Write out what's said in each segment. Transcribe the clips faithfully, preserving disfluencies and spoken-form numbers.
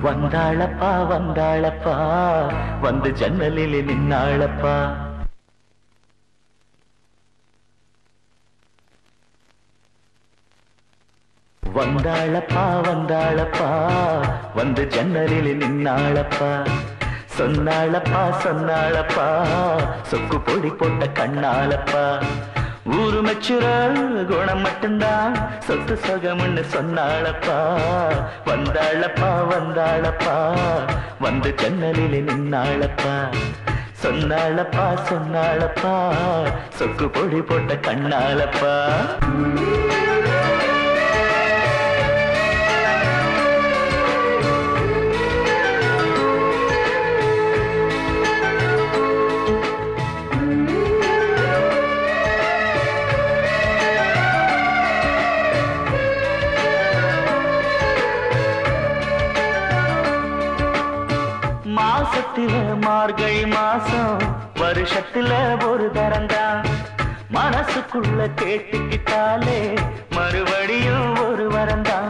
வந்தாளப்பா வந்தாளப்பா வந்து ஜன்னலில் நின்னாளப்பா. வந்தாளப்பா வந்தாளப்பா வந்து ஜன்னலில் நின்னாளப்பா. சொன்னாளப்பா சொன்னாளப்பா சொக்கு பொடி போட்ட கண்ணாலப்பா. ஊரு மெச்சுற குணம் மட்டும்தான் சொத்து சொகம்னு சொன்னாளப்பா. வந்தாளப்பா வந்தாளப்பா வந்து ஜன்னலில் நின்னாளப்பா. சொன்னாளப்பா சொன்னாளப்பா சொக்கு பொடி போட்ட கண்ணாலப்பா. மாசத்தில மார்கழி மாசம் வருஷத்துல ஒரு தரந்தான். மனசுக்குள்ள கேட்டுக்கிட்டாலே மறுபடியும் ஒரு வரந்தான்.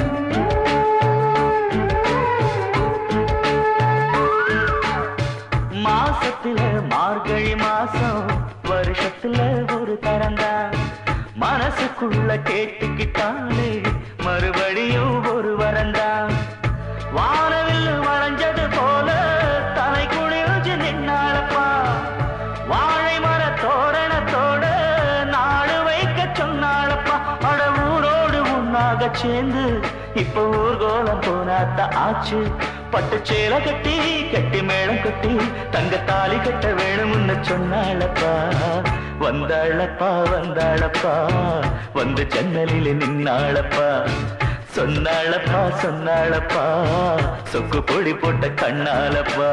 மாசத்தில மார்கழி மாசம் வருஷத்துல ஒரு தரந்தான். மனசுக்குள்ள கேட்டுக்கிட்டாலே மறுபடியும் ஒரு வரந்தான். வானவில் வளைஞ்சது போல தலை குளிர்ச்சி நின்னாளப்பா. வாழை மர தோரணத்தோட நாடு வைக்க சொன்னாளப்பா. அட ஊரோடு உன்னாக சேர்ந்து இப்ப ஊர்கோலம் போனாத்த ஆச்சு. பட்டு சேலை கட்டி கட்டி மேளம் கட்டி தங்க தாலி கட்ட வேணும்னு சொன்னாளப்பா. வந்தாளப்பா வந்தாளப்பா வந்து ஜன்னலில் நின்னாளப்பா. சொன்னாளப்பா சொன்னாளப்பா சொக்கு பொடி போட்ட கண்ணாலப்பா.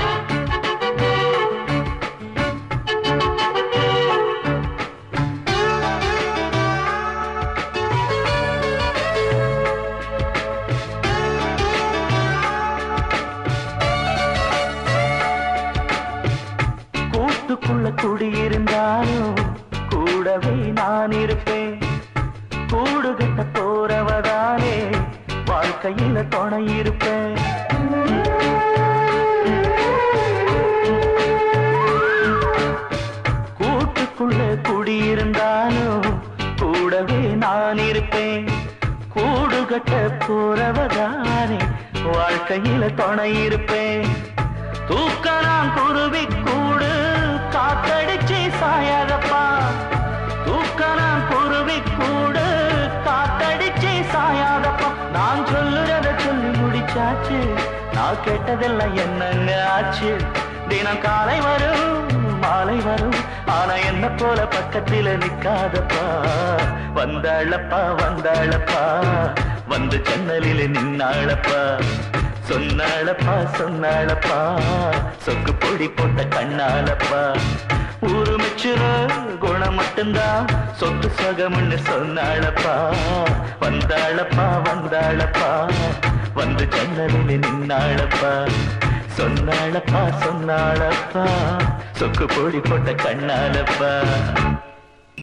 கூட்டுக்குள்ள குடியிருந்தாலும் கூடவே நான் இருப்பேன். கூடு கட்ட போறவதானே வாழ்க்கையில துணை இருப்பேன். கூட்டுக்குள்ள குடியிருந்தாலும் கூடவே நான் இருப்பேன். கூடு கட்ட போறவதானே வாழ்க்கையில துணை இருப்பேன். தூக்க நான் குருவி கூடு காத்தடிச்சு சாயாதப்பா. தூக்க நான் குருவி கூடு காத்தடிச்சு சாயாதப்பா. நான் சொல்லுறத சொல்லி முடிச்சாச்சு. நான் கேட்டதெல்லாம் என்னங்க ஆச்சு. தினம் காலை வரும் மாலை வரும் ஆனா என்ன போல பக்கத்தில நிக்காதப்பா. வந்தாளப்பா வந்தாளப்பா வந்து ஜன்னலில் நின்னாளப்பா. சொன்னாளப்பா சொன்னாளப்பா சொக்கு பொடி போட்ட கண்ணாலப்பா. ஊரு மெச்சுற குணம் மட்டும்தான் சொத்து சொகம்னு சொன்னாளப்பா. வந்தாளப்பா வந்தாளப்பா வந்து ஜன்னலில் நின்னாளப்பா. சொன்னாளப்பா சொன்னாளப்பா சொக்கு பொடி போட்ட கண்ணாலப்பா.